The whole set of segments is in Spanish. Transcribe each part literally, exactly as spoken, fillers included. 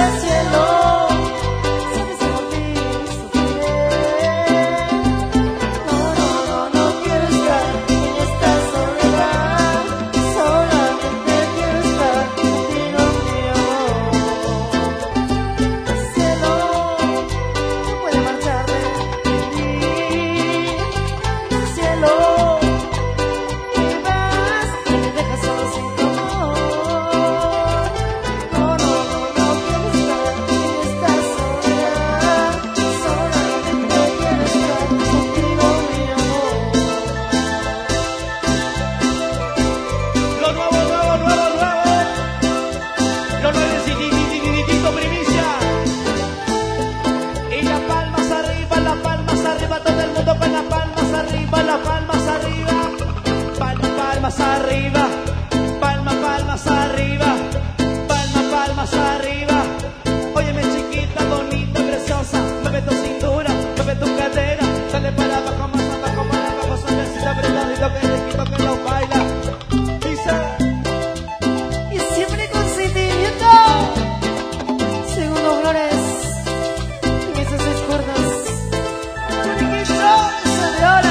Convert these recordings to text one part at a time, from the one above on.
palmas arriba, palma, palmas arriba, palma, palmas arriba. Óyeme chiquita, bonita, preciosa, mueve tu cintura, mueve tu cadera, dale para abajo, más abajo, para abajo, suavecito, apretadito, que riquito que lo baila. Dice, y siempre con sentimiento, Segundo Flores, en esas seis cuerdas, chiquito, eso de ahora.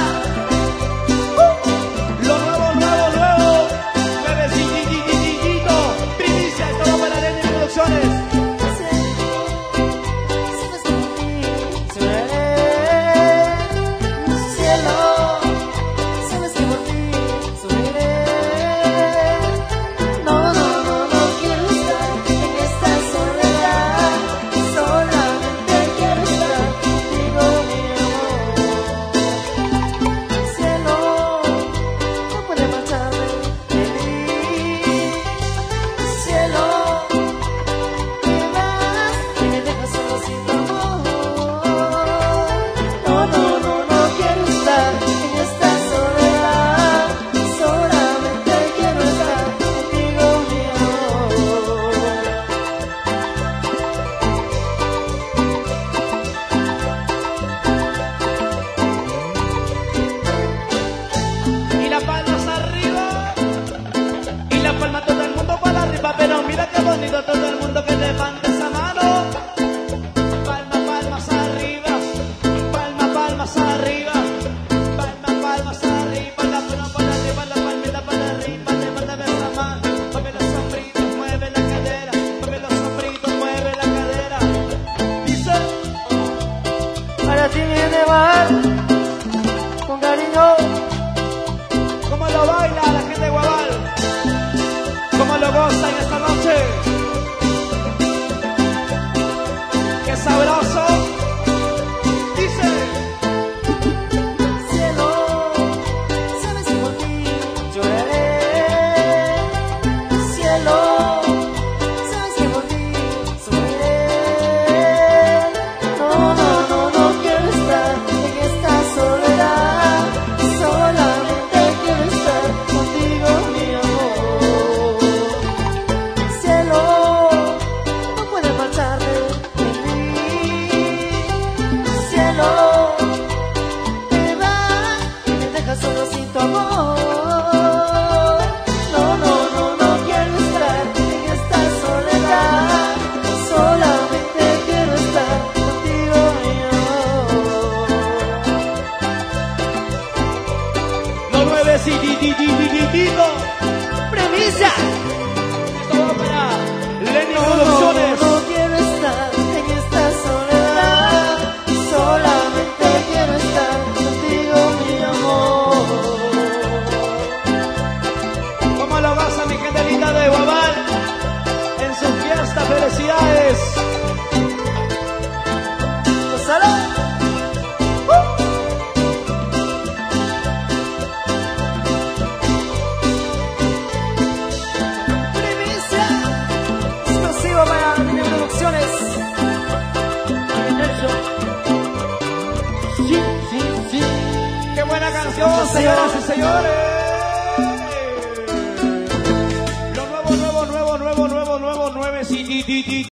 Pero mira qué bonito todo el mundo que levante esa mano. Palma, palmas arriba, palma, palmas arriba, palma, palmas arriba, la palma para arriba, la palmita para arriba, levanta esa mano, mueve los sombritos, mueve la cadera, mueve los sombritos, mueve la cadera. Dice, para ti viene bar, con cariño. ¿Cómo lo baila la gente de Guabal? ¿Cómo lo goza en esta noche? ¡Qué sabroso! Dice: cielo, sabes que por ti lloraré. Cielo, sabes que por ti sufriré. No, no, no, no quiero estar en esta soledad. Solamente quiero estar contigo, mi amor. Solo sin tu amor. No, no, no, no quiero estar en esta soledad. Solamente quiero estar contigo, mi amor. Los nueve sí, di, di, di, di, di, di, Premisa. Esto va para Lenny Producciones. No, no, no quiero estar en esta soledad. Solamente quiero estar contigo, mi amor. ¿Cómo lo goza mi gente linda de Guabal en su fiesta? ¡Felicidades! ¡Gózalo! ¡Uh! Primicia exclusiva para Lenny Producciones. Sí, sí, sí. ¡Qué buena canción, señoras y señores! Lo nuevo, nuevo, nuevo, nuevo, nuevo, nuevo, nueve, sí, di, di, di.